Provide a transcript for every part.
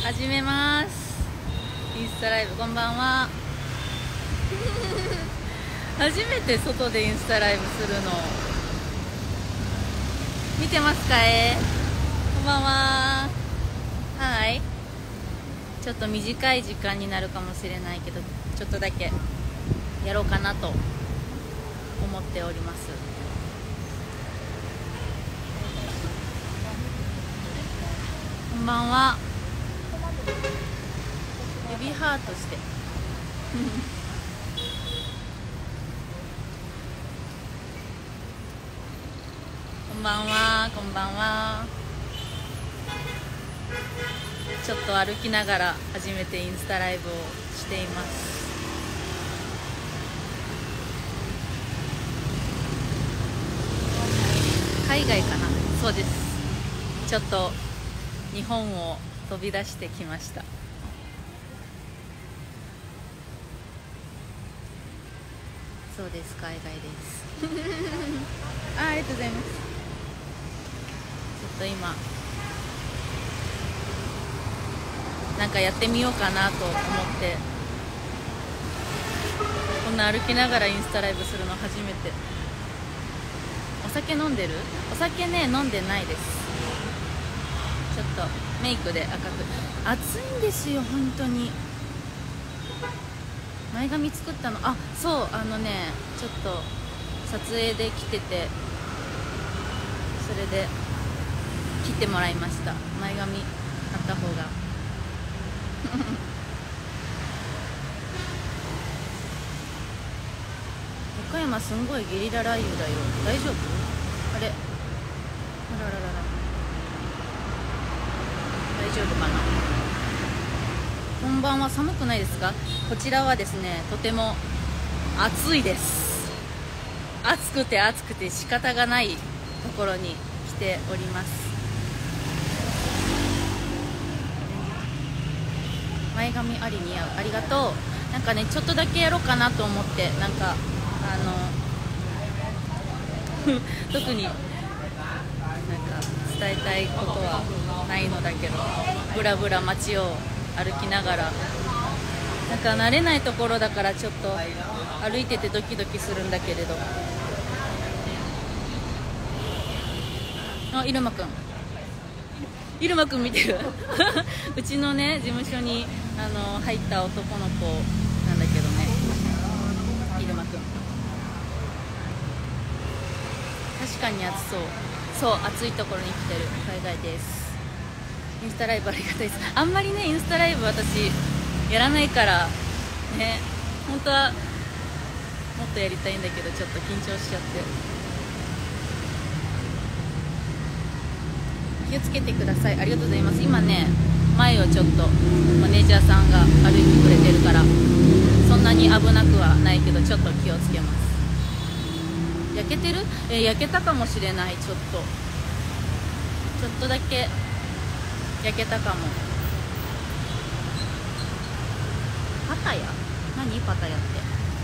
始めます。インスタライブこんばんは。初めて外でインスタライブするの見てますか？こんばんは。はい、ちょっと短い時間になるかもしれないけど、ちょっとだけやろうかなと思っております。こんばんは。指ハートしてこんばんは。こんばんは。ちょっと歩きながら初めてインスタライブをしています。海外かな。そうです。ちょっと日本を飛び出してきました。そうです、海外ですありがとうございます。ちょっと今なんかやってみようかなと思って、こんな歩きながらインスタライブするの初めて。お酒飲んでる？お酒ね、飲んでないです。ちょっとメイクで赤く。暑いんですよ本当に。前髪作ったの、あ、そう、ちょっと撮影で来てて、それで切ってもらいました。前髪あった方が岡山すんごいゲリラ雷雨だよ。大丈夫？あれ、あらららら、大丈夫かな。こんばんは。寒くないですか？こちらはですね、とても暑いです。暑くて暑くて仕方がないところに来ております。前髪あり似合う。ありがとう。なんかね、ちょっとだけやろうかなと思って、なんか特になんか伝えたいことはないのだけど、ぶらぶら街を歩きながら、なんか慣れないところだからちょっと歩いててドキドキするんだけれど。あ、入間くん、入間くん見てるうちのね、事務所に入った男の子なんだけどね、入間くん。確かに暑そう。そう、暑いところに来てる。海外です。インスタライブありがたいです。あんまりね、インスタライブ私やらないからね、本当はもっとやりたいんだけど、ちょっと緊張しちゃって。気をつけてください。ありがとうございます。今ね、前をちょっとマネージャーさんが歩いてくれてるから、そんなに危なくはないけど、ちょっと気をつけます。焼けてる？焼けたかもしれない。ちょっとだけ焼けたかも。パタヤ？何パタヤって。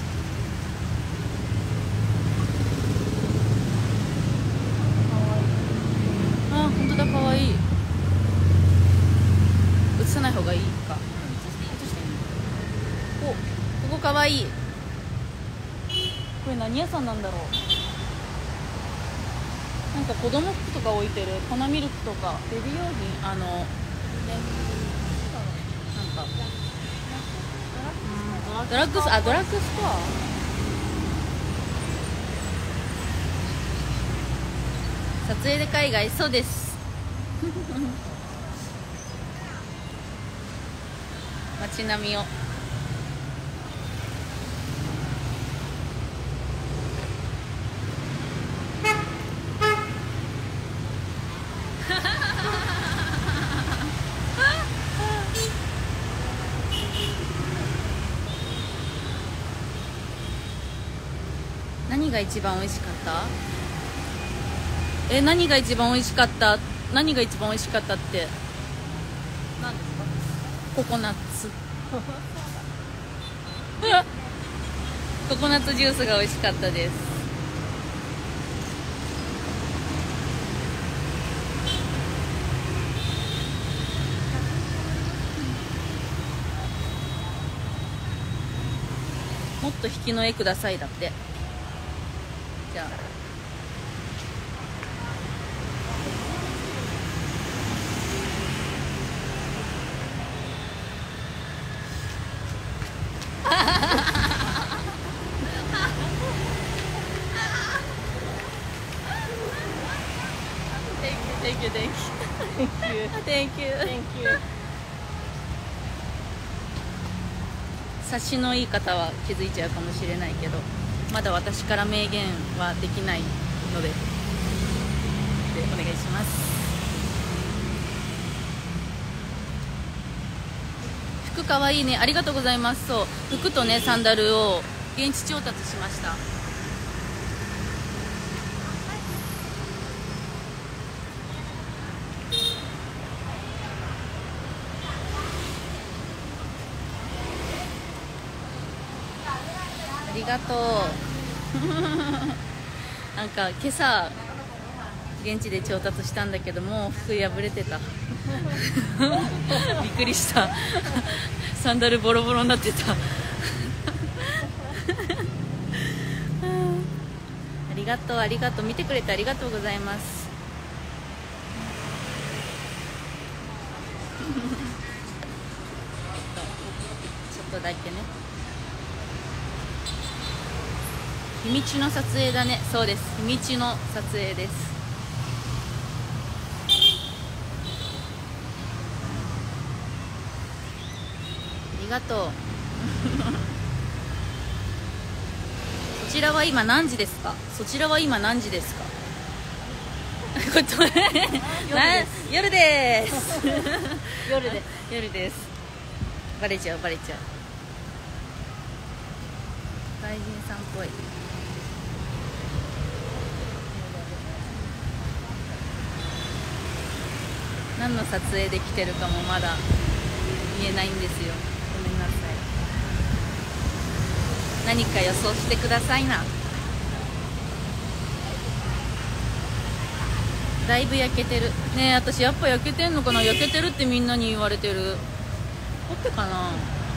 あ、本当だ、かわいい。映さない方がいいか。お、ここかわいい。これ何屋さんなんだろう。なんか子供服とか置いてる。粉ミルクとかベビー用品、なんかドラッグストア。撮影で海外。そうです街並みを何が一番美味しかった？何が一番美味しかった？何が一番美味しかったって何ですか？ココナッツココナッツジュースが美味しかったです。 もっと引きの絵くださいだって。じゃあThank you, thank you. Thank you. Thank you. 察しのいい方は気づいちゃうかもしれないけど、まだ私から明言はできないので、お願いします。服かわいいね、ありがとうございます。そう、服とねサンダルを現地調達しました。ありがとうなんか今朝現地で調達したんだけど、もう服破れてたびっくりしたサンダルボロボロになってたありがとう、ありがとう、見てくれてありがとうございますちょっとだけね、日にちの撮影だね。そうです、日にちの撮影です。ありがとうそちらは今何時ですか？そちらは今何時ですか？夜です夜です夜です。バレちゃうバレちゃう。外人さんっぽい。何の撮影で来てるかもまだ見えないんですよ。ごめんなさい。何か予想してくださいな。だいぶ焼けてるねえ。私やっぱ焼けてんのかな。焼けてるってみんなに言われてる。ほっぺかな。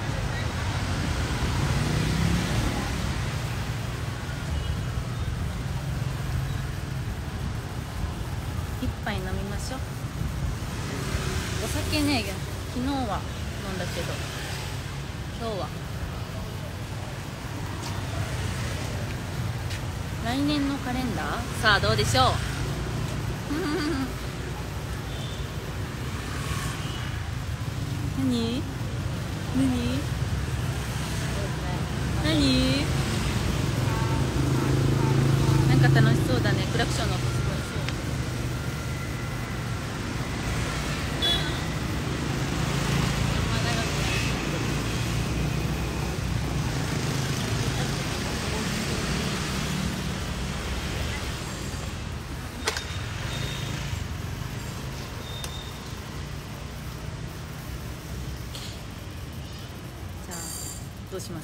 一杯飲みましょう。お酒ね、昨日は飲んだけど今日は来年のカレンダー、さあどうでしょう何なんか楽しそうだね。クラクションの音すごい。どうします？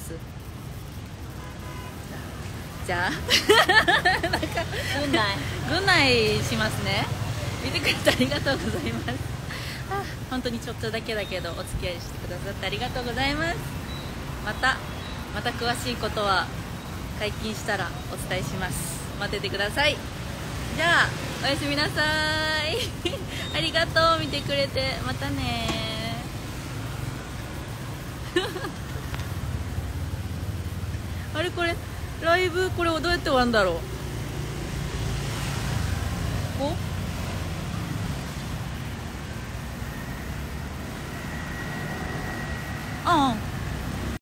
じゃあなんか軍内しますね。見てくれてありがとうございます本当にちょっとだけだけどお付き合いしてくださってありがとうございます。また詳しいことは解禁したらお伝えします。待っててください。じゃあおやすみなさいありがとう、見てくれて。またねあれ、これライブ、これをどうやって終わるんだろう。こう、ああ